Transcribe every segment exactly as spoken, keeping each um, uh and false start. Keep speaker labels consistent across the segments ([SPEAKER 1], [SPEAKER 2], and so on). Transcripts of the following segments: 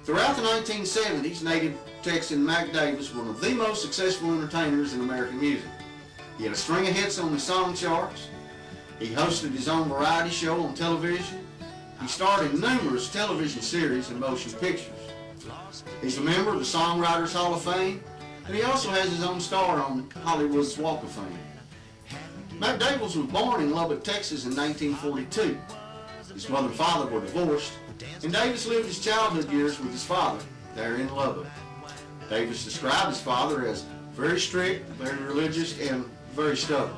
[SPEAKER 1] Throughout the nineteen seventies, native Texan Mac Davis was one of the most successful entertainers in American music. He had a string of hits on the song charts. He hosted his own variety show on television. He starred in numerous television series and motion pictures. He's a member of the Songwriters Hall of Fame, and he also has his own star on Hollywood's Walk of Fame. Mac Davis was born in Lubbock, Texas in nineteen forty-two. His mother and father were divorced, and Davis lived his childhood years with his father there in Lubbock. Davis described his father as very strict, very religious, and very stubborn.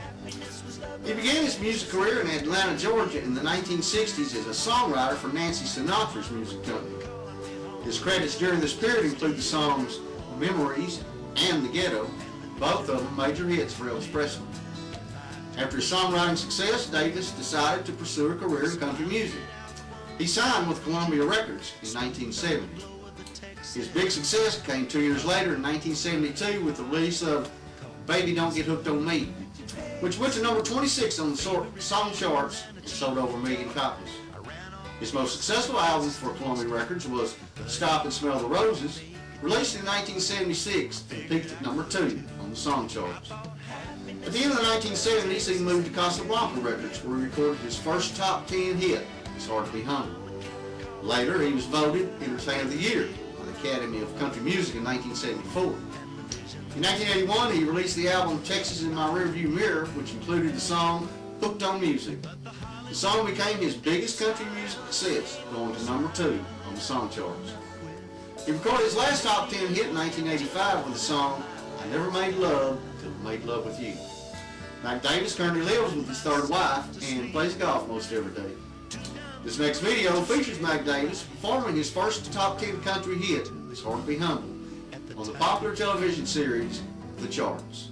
[SPEAKER 1] He began his music career in Atlanta, Georgia in the nineteen sixties as a songwriter for Nancy Sinatra's music company. His credits during this period include the songs Memories and The Ghetto, both of them major hits for Elvis Presley. After his songwriting success, Davis decided to pursue a career in country music. He signed with Columbia Records in nineteen seventy. His big success came two years later in nineteen seventy-two with the release of Baby Don't Get Hooked on Me, which went to number twenty-six on the song charts and sold over a million copies. His most successful album for Columbia Records was Stop and Smell the Roses, released in nineteen seventy-six and peaked at number two on the song charts. At the end of the nineteen seventies, he moved to Casablanca Records, where he recorded his first top ten hit, It's Hard to Be Humble. Later, he was voted Entertainer of the Year by the Academy of Country Music in nineteen seventy-four. In nineteen eighty-one, he released the album Texas in My Rearview Mirror, which included the song Hooked on Music. The song became his biggest country music success, going to number two on the song charts. He recorded his last top ten hit in nineteen eighty-five with the song I Never Made Love Till I Made Love With You. Mac Davis currently lives with his third wife and plays golf most every day. This next video features Mac Davis performing his first top ten country hit, It's Hard to Be Humble, on the popular television series, The Charts.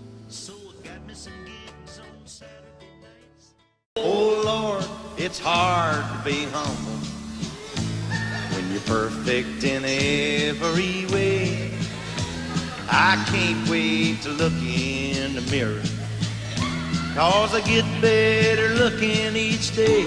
[SPEAKER 2] Oh Lord, it's hard to be humble when you're perfect in every way. I can't wait to look in the mirror, 'cause I get better looking each day.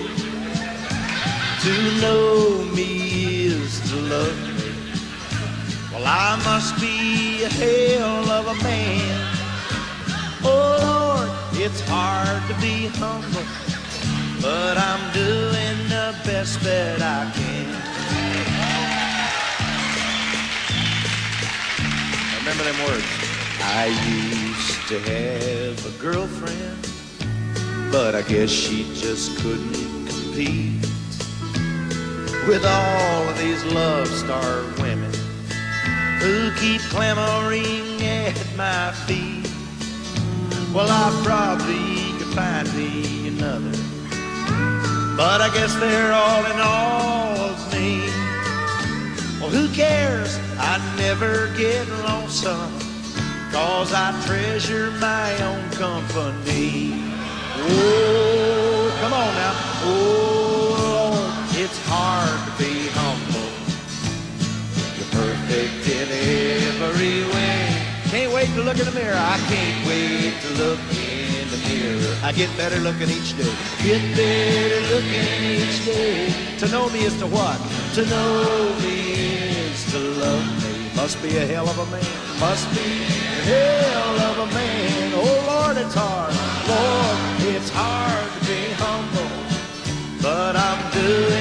[SPEAKER 2] To know me is to love me. Well, I must be a hell of a man. Oh Lord, it's hard to be humble, but I'm doing the best that I can. Remember them words. I used to have a girlfriend, but I guess she just couldn't compete with all of these love-starved women who keep clamoring at my feet. Well, I probably could find me another, but I guess they're all in all of me. Well, who cares? I never get lonesome, 'cause I treasure my own company. Oh, come on now. Oh, it's hard to be humble. You're perfect in every way. Can't wait to look in the mirror. I can't wait to look in the mirror. I get better looking each day. Get better looking each day. To know me is to what? To know me is to love me. Must be a hell of a man. Must be a hell of a man. Oh Lord, it's hard. Lord, it's hard to be humble, but I'm doing